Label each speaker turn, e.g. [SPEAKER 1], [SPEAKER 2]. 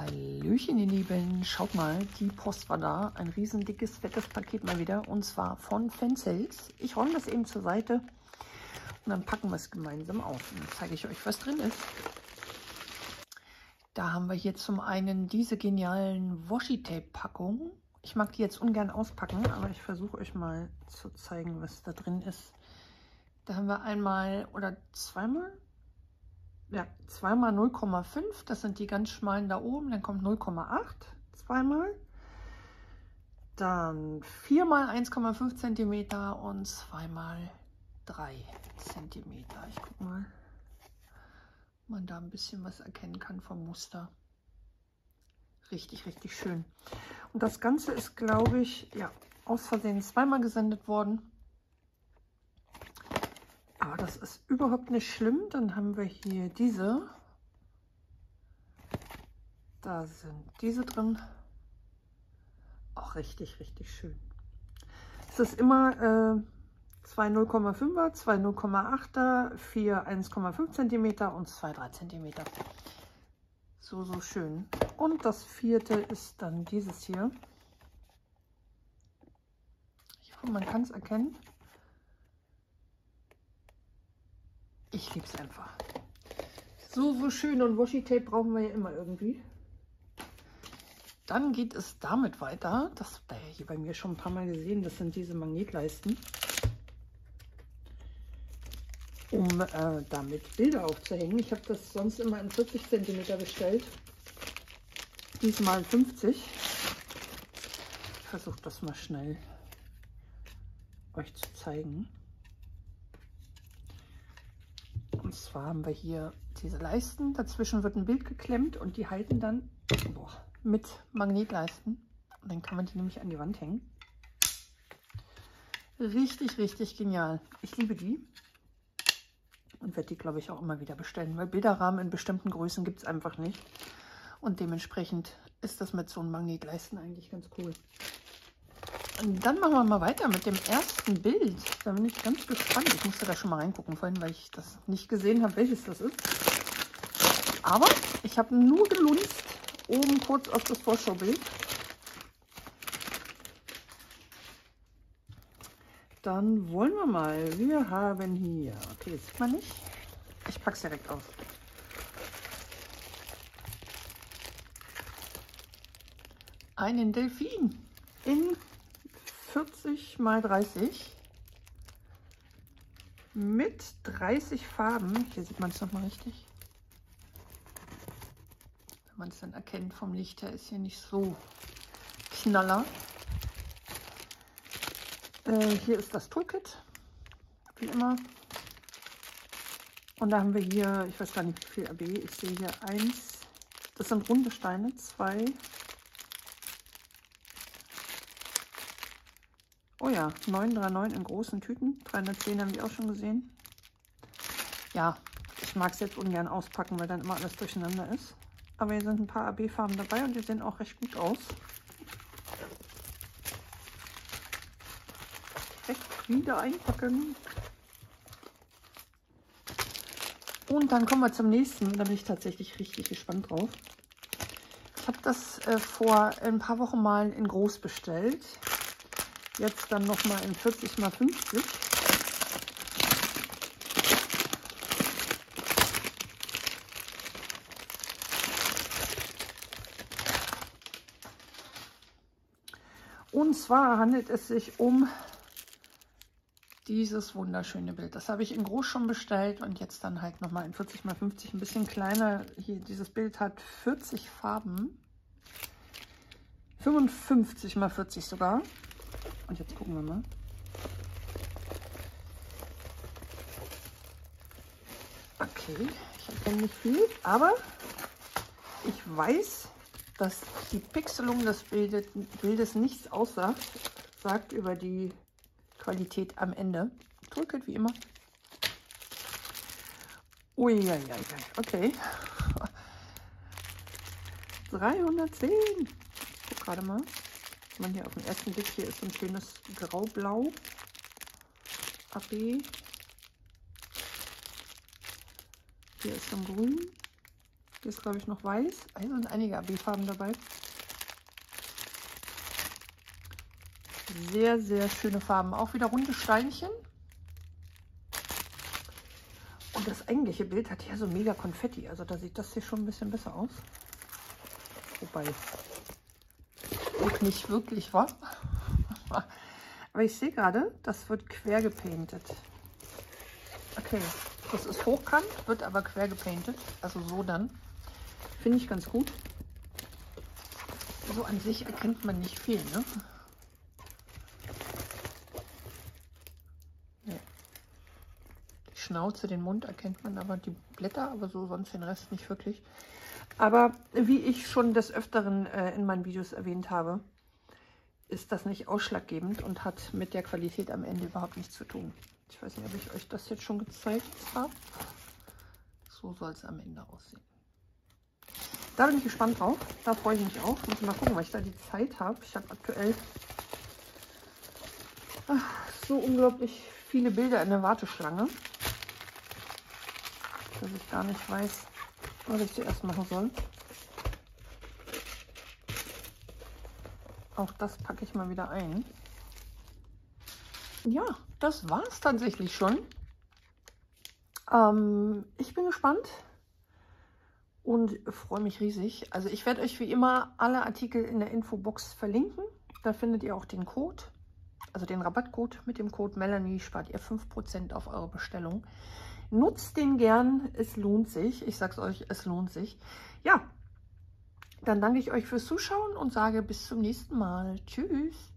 [SPEAKER 1] Hallöchen, ihr Lieben. Schaut mal, die Post war da. Ein riesen dickes, fettes Paket mal wieder. Und zwar von Fencels. Ich räume das eben zur Seite. Und dann packen wir es gemeinsam aus. Und dann zeige ich euch, was drin ist. Da haben wir hier zum einen diese genialen Washi-Tape-Packungen. Ich mag die jetzt ungern auspacken, aber ich versuche euch mal zu zeigen, was da drin ist. Da haben wir einmal oder zweimal. Ja, zweimal 0,5, das sind die ganz schmalen da oben, dann kommt 0,8 zweimal, dann viermal 1,5 cm und zweimal 3 cm. Ich gucke mal, ob man da ein bisschen was erkennen kann vom Muster. Richtig, richtig schön. Und das Ganze ist, glaube ich, ja, aus Versehen zweimal gesendet worden. Aber das ist überhaupt nicht schlimm. Dann haben wir hier diese. Da sind diese drin. Auch richtig, richtig schön. Es ist immer 2 0,5er, 2 0,8er, 4 1,5 cm und 2 3 cm. So, so schön. Und das vierte ist dann dieses hier. Ich hoffe, man kann es erkennen. Ich liebe es einfach. So, so schön, und Washi-Tape brauchen wir ja immer irgendwie. Dann geht es damit weiter. Das habt ihr ja hier bei mir schon ein paar Mal gesehen. Das sind diese Magnetleisten, um damit Bilder aufzuhängen. Ich habe das sonst immer in 40 cm bestellt. Diesmal 50. Ich versuche das mal schnell euch zu zeigen. Und zwar haben wir hier diese Leisten, dazwischen wird ein Bild geklemmt und die halten dann mit Magnetleisten. Und dann kann man die nämlich an die Wand hängen. Richtig, richtig genial. Ich liebe die und werde die, glaube ich, auch immer wieder bestellen, weil Bilderrahmen in bestimmten Größen gibt es einfach nicht. Und dementsprechend ist das mit so einem Magnetleisten eigentlich ganz cool. Und dann machen wir mal weiter mit dem ersten Bild. Da bin ich ganz gespannt. Ich musste da schon mal reingucken vorhin, weil ich das nicht gesehen habe, welches das ist. Aber ich habe nur gelunzt oben kurz auf das Vorschaubild. Dann wollen wir mal. Wir haben hier, okay, jetzt sieht man nicht. Ich packe es direkt aus. Einen Delfin in 40 x 30 mit 30 Farben. Hier sieht man es nochmal richtig. Wenn man es dann erkennt vom Licht her, ist hier nicht so knaller. Hier ist das Toolkit, wie immer. Und da haben wir hier, ich weiß gar nicht wie viel AB, ich sehe hier 1, das sind runde Steine, 2, oh ja, 939 in großen Tüten. 310 haben wir auch schon gesehen. Ja, ich mag es jetzt ungern auspacken, weil dann immer alles durcheinander ist. Aber hier sind ein paar AB-Farben dabei und die sehen auch recht gut aus. Direkt wieder einpacken. Und dann kommen wir zum nächsten. Da bin ich tatsächlich richtig gespannt drauf. Ich habe das vor ein paar Wochen mal in groß bestellt. Jetzt dann noch mal in 40 x 50. Und zwar handelt es sich um dieses wunderschöne Bild. Das habe ich in groß schon bestellt und jetzt dann halt noch mal in 40 x 50, ein bisschen kleiner. Hier, dieses Bild hat 40 Farben. 55 x 40 sogar. Und jetzt gucken wir mal. Okay, ich erkenne nicht viel, aber ich weiß, dass die Pixelung des Bildes nichts aussagt, sagt über die Qualität am Ende. Toolkit wie immer. Uiuiui, okay. 310. Ich guck gerade mal. Man hier auf dem ersten Blick, hier ist so ein schönes Grau-Blau AB. Hier ist so ein Grün. Hier ist, glaube ich, noch weiß. Also sind einige AB-Farben dabei. Sehr, sehr schöne Farben. Auch wieder runde Steinchen. Und das eigentliche Bild hat hier so mega Konfetti. Also da sieht das hier schon ein bisschen besser aus. Wobei auch nicht wirklich, wa? Aber ich sehe gerade, das wird quer gepainted. Okay, das ist hochkant, wird aber quer gepainted. Also so dann. Finde ich ganz gut. So an sich erkennt man nicht viel, ne? Nee. Die Schnauze, den Mund erkennt man, aber die Blätter, aber so sonst den Rest nicht wirklich. Aber wie ich schon des Öfteren in meinen Videos erwähnt habe, ist das nicht ausschlaggebend und hat mit der Qualität am Ende überhaupt nichts zu tun. Ich weiß nicht, ob ich euch das jetzt schon gezeigt habe. So soll es am Ende aussehen. Da bin ich gespannt drauf. Da freue ich mich auch. Muss mal gucken, weil ich da die Zeit habe. Ich habe aktuell so unglaublich viele Bilder in der Warteschlange, dass ich gar nicht weiß, was ich zuerst machen soll. Auch das packe ich mal wieder ein. Ja, das war es tatsächlich schon. Ich bin gespannt und freue mich riesig. Also ich werde euch wie immer alle Artikel in der Infobox verlinken. Da findet ihr auch den Code, also den Rabattcode. Mit dem Code Melanie spart ihr 5% auf eure Bestellung. Nutzt den gern, es lohnt sich. Ich sag's euch, es lohnt sich. Ja, dann danke ich euch fürs Zuschauen und sage bis zum nächsten Mal. Tschüss.